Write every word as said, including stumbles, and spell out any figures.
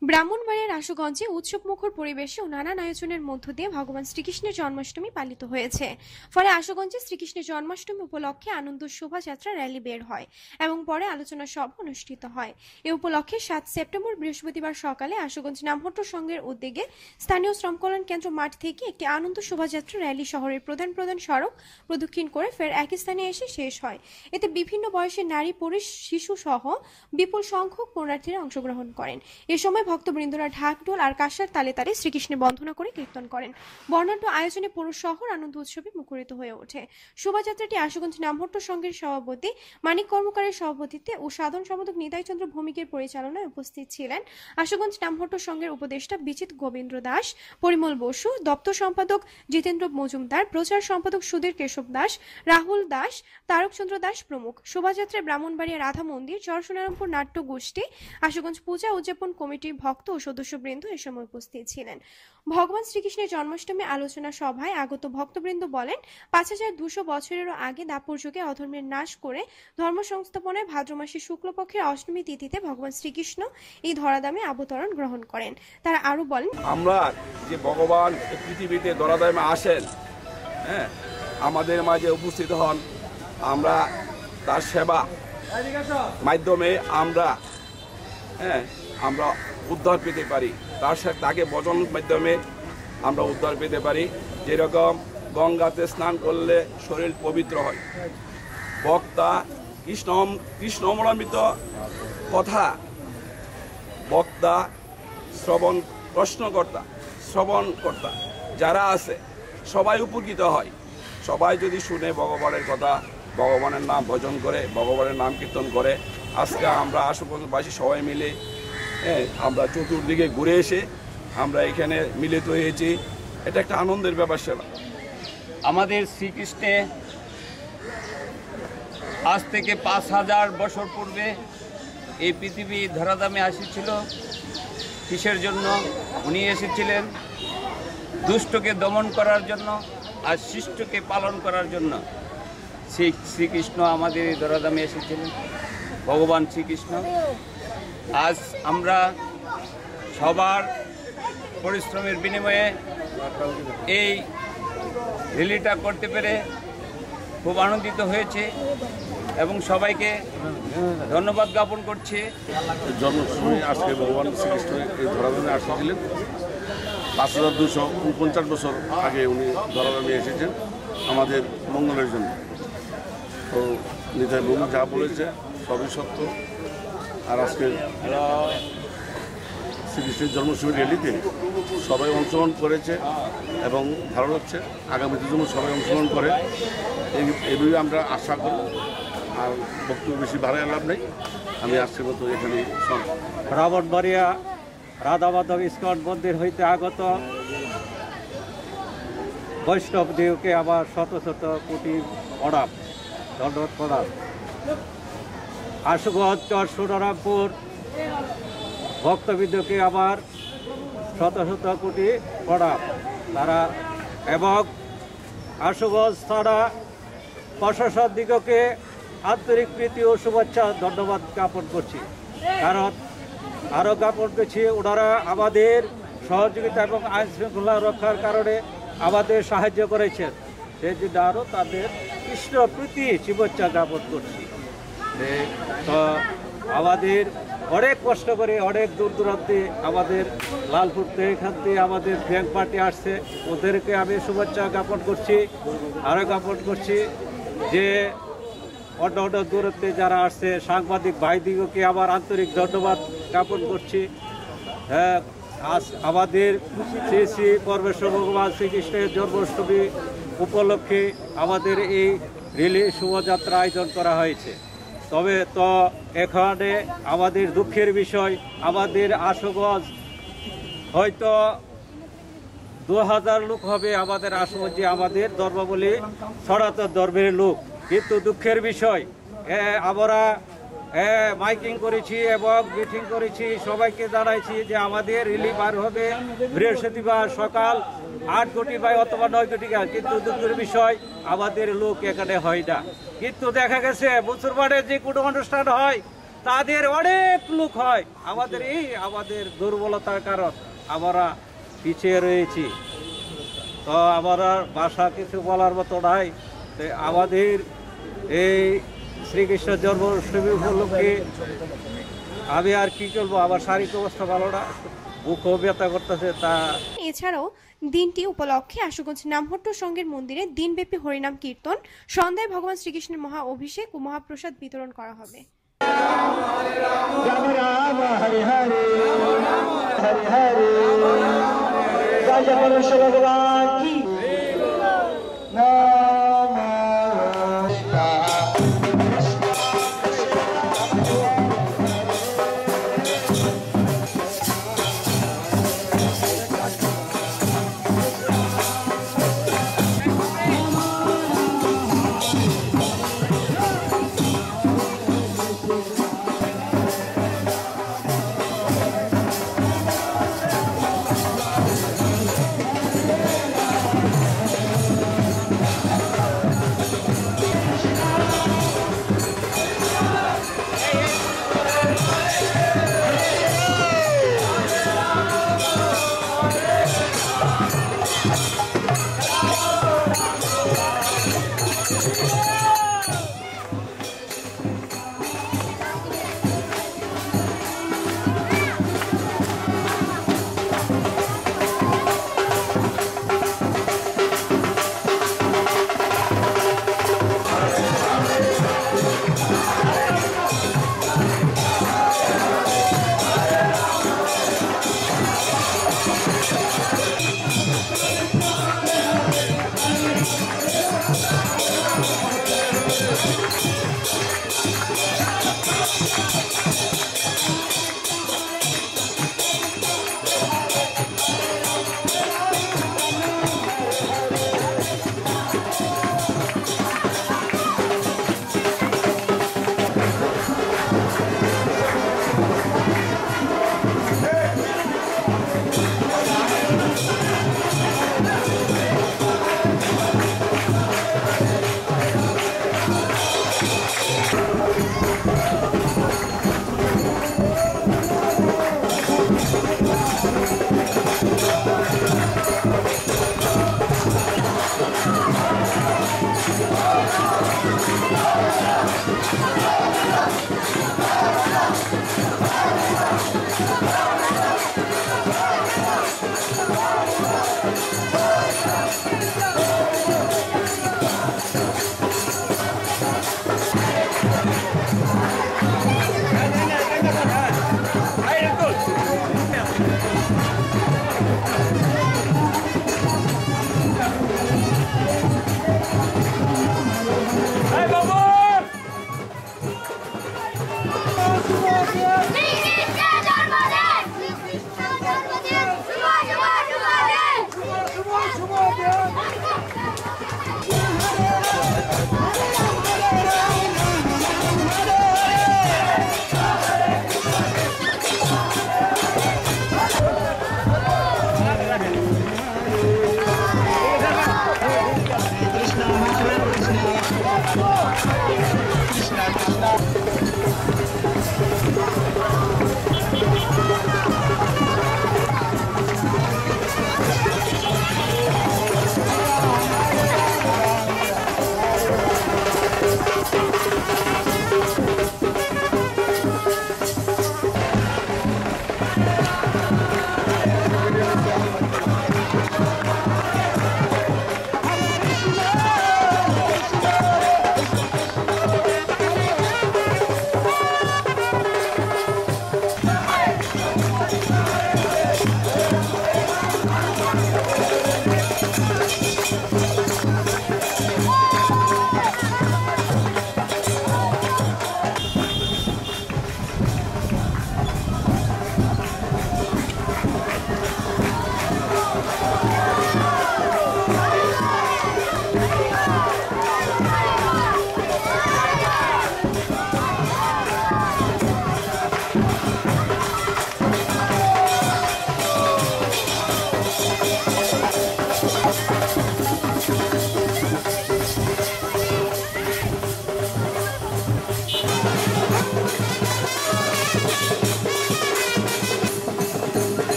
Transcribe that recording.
ব্রাহ্মণবাড়িয়ার আশুগঞ্জে উৎসবমুখর পরিবেশে ও নানান আয়োজনের মধ্য দিয়ে ভগবান শ্রীকৃষ্ণের জন্মাষ্টমী পালিত হয়েছে। ফলে আশুগঞ্জে শ্রীকৃষ্ণের জন্মাষ্টমী উপলক্ষে আনন্দ শোভাযাত্রা র্যালি বের হয় এবং পরে আলোচনা সভা অনুষ্ঠিত হয়। এ উপলক্ষে সাত সেপ্টেম্বর বৃহস্পতিবার সকালে আশুগঞ্জ নামহট্ট সংঘের উদ্যোগে স্থানীয় শ্রমকল্যাণ কেন্দ্র মাঠ থেকে একটি আনন্দ শোভাযাত্রা র্যালি শহরের প্রধান প্রধান সড়ক প্রদক্ষিণ করে ফের একই স্থানে এসে শেষ হয়। এতে বিভিন্ন বয়সের নারী, পুরুষ, শিশু সহ বিপুল সংখ্যক পুণ্যার্থীরা অংশগ্রহণ করেন। এ সময় ভক্তবৃন্দরা ঢাক, ঢোল আর কাঁসার তালে তালে শ্রীকৃষ্ণের বন্দনা করে কীর্তন করেন। বর্ণাঢ্য আয়োজনে পুরো শহর আনন্দ উৎসবে মুখরিত হয়ে ওঠে। শোভাযাত্রাটি আশুগঞ্জ নামহট্ট সংঘের সভাপতি মানিক কর্মকারের সভাপতিত্বে ও সাধারণ সম্পাদক নিতাই চন্দ্র ভৌমিকের পরিচালনায় উপস্থিত ছিলেন আশুগঞ্জ নামহট্ট সংঘের উপদেষ্টা বিচিত গোবিন্দ্র দাস, পরিমল বসু, দপ্তর সম্পাদক জিতেন্দ্র মজুমদার, প্রচার সম্পাদক সুধীর কেশব দাস, রাহুল দাস, তারকচন্দ্র দাস প্রমুখ। শোভাযাত্রায় ব্রাহ্মণবাড়িয়া রাধা মন্দির, চরসোনারামপুর নাট্য গোষ্ঠী, আশুগঞ্জ পূজা উদযাপন কমিটির ভক্ত ও সদস্যবৃন্দ এ সময় উপস্থিত ছিলেন। ভগবান শ্রীকৃষ্ণের জন্মাষ্টমী আলোচনা সভায় আগত ভক্তবৃন্দ বলেন, পাঁচ হাজার দুশো বছরেরও আগে দাপর যুগে অধর্মের নাশ করে ধর্ম সংস্থাপনায় ভাদ্র মাসের শুক্লপক্ষের অষ্টমী তিথিতে ভগবান শ্রীকৃষ্ণ এই ধরাধামে অবতরণ গ্রহণ করেন। তারা আরো বলেন, আমরা যে ভগবান পৃথিবীতে ধরাধামে আসেন, হ্যাঁ, আমাদের মাঝে উপস্থিত হন, আমরা তার সেবা মাধ্যমে আমরা হ্যাঁ আমরা উদ্ধার পেতে পারি। তার সাথে তাকে ভজন মাধ্যমে আমরা উদ্ধার পেতে পারি। যেরকম গঙ্গাতে স্নান করলে শরীর পবিত্র হয়, বক্তা কৃষ্ণ কৃষ্ণ অমৃত কথা বক্তা শ্রবণ প্রশ্নকর্তা শ্রবণকর্তা যারা আছে সবাই উপকৃত হয়। সবাই যদি শুনে ভগবানের কথা, ভগবানের নাম ভজন করে, ভগবানের নাম কীর্তন করে। আজকে আমরা আশুগঞ্জবাসী সবাই মিলে হ্যাঁ আমরা চতুর্দিকে ঘুরে এসে আমরা এখানে মিলিত হয়েছি। এটা একটা আনন্দের ব্যাপার ছিল। আমাদের শ্রীকৃষ্ণে আজ থেকে পাঁচ হাজার বছর পূর্বে এই পৃথিবী ধরাধামে আসিছিল। কিসের জন্য? উনি এসেছিলেন দুষ্টকে দমন করার জন্য আর শিষ্টকে পালন করার জন্য। শ্রী শ্রীকৃষ্ণ আমাদের এই ধরাধামে এসেছিলেন, ভগবান শ্রীকৃষ্ণ। আজ আমরা সবার পরিশ্রমের বিনিময়ে এই র্যালিটা করতে পেরে খুব আনন্দিত হয়েছে এবং সবাইকে ধন্যবাদ জ্ঞাপন করছি। জন্মাষ্টমী আজকে ভগবান শ্রীকৃষ্ণ এই ধরাধামে আসছিলেন। পাঁচ হাজার দুশো উনপঞ্চাশ বছর আগে উনি ধরাধামে এসেছেন আমাদের মঙ্গলের জন্য। তো নিতাই বাবু যা বলেছে সবই সত্য। আর আজকে শ্রীকৃষ্ণের জন্মাষ্টমী র্যালিতে সবাই অংশগ্রহণ করেছে এবং ভালো লাগছে। আগামীতে যেন সবাই অংশগ্রহণ করে এইভাবে আমরা আশা করি। আর বক্তব্য বেশি বাড়ায় লাভ নেই, আমি আজকের মতো এখানে ব্রাহ্মণবাড়িয়া রাধা মাধব ইস্কন মন্দির হইতে আগত বৈষ্ণব দেবকে আবার শত শত কোটি প্রণাম, ধন্যবাদ প্রণাম। আশুগঞ্জ চরসোনারামপুর ভক্তবৃন্দকে আবার শত শত কোটি প্রণাম তারা এবং আশুগঞ্জ থানা প্রশাসন দিগকে আন্তরিক প্রীতি ও শুভেচ্ছা ধন্যবাদ জ্ঞাপন করছি। কারণ আরও জ্ঞাপন করছি ওনারা আমাদের সহযোগিতা এবং আইন শৃঙ্খলা রক্ষার কারণে আমাদের সাহায্য করেছেন। সেই জন্য আরও তাদের কৃষ্ণ প্রীতি শুভেচ্ছা জ্ঞাপন করছি। তো আমাদের অনেক কষ্ট করে অনেক দূর দূরান্তে আমাদের লালপুর থেকে এখান থেকে আমাদের ব্যাংক পার্টি আসছে, ওদেরকে আমি শুভেচ্ছা জ্ঞাপন করছি। আরও জ্ঞাপন করছি যে অন্য অন্য দূরত্বে যারা আসছে সাংবাদিক ভাইদিগকে আবার আন্তরিক ধন্যবাদ জ্ঞাপন করছি। হ্যাঁ, আজ আমাদের শ্রী শ্রী পরমেশ্বর ভগবান শ্রীকৃষ্ণের জন্মাষ্টমী উপলক্ষে আমাদের এই রিলি শোভাযাত্রা আয়োজন করা হয়েছে। তবে তো এখানে আমাদের দুঃখের বিষয়, আমাদের আশুগঞ্জ হয়তো দু হাজার লোক হবে আমাদের আশুগঞ্জে আমাদের ধর্মাবলী সনাতন ধর্মের লোক। কিন্তু দুঃখের বিষয় আমরা মাইকিং করেছি এবং মিটিং করেছি, সবাইকে জানাইছি যে আমাদের রিলি বার হবে বৃহস্পতিবার সকাল আট কোটি বা অথবা নয় কোটি গাছ। কিন্তু দুঃখের বিষয় আমাদের লোক এখানে হয় না। কিন্তু দেখা গেছে মুসলমানের যে কোনো অনুষ্ঠান হয় তাদের অনেক লোক হয়। আমাদের এই আমাদের দুর্বলতার কারণ আমরা পিছিয়ে রয়েছি। তো আমরা ভাষা কিছু বলার মতো নাই। তো আমাদের এই শ্রীকৃষ্ণ জন্মাষ্টমী উপলক্ষে আমি আর কি করবো, আমার শারীরিক অবস্থা ভালো না, বুকও ব্যথা করতেছে। তা এছাড়াও দিনটি উপলক্ষে আশুগঞ্জ নামহট্ট সংঘের মন্দিরে দিনব্যাপী হরিনাম কীর্তন, সন্ধ্যায় ভগবান শ্রীকৃষ্ণের মহা অভিষেক ও মহাপ্রসাদ বিতরণ করা হবে। রাম রাম হরে হরে হরে হরে জয় জয় ভগবান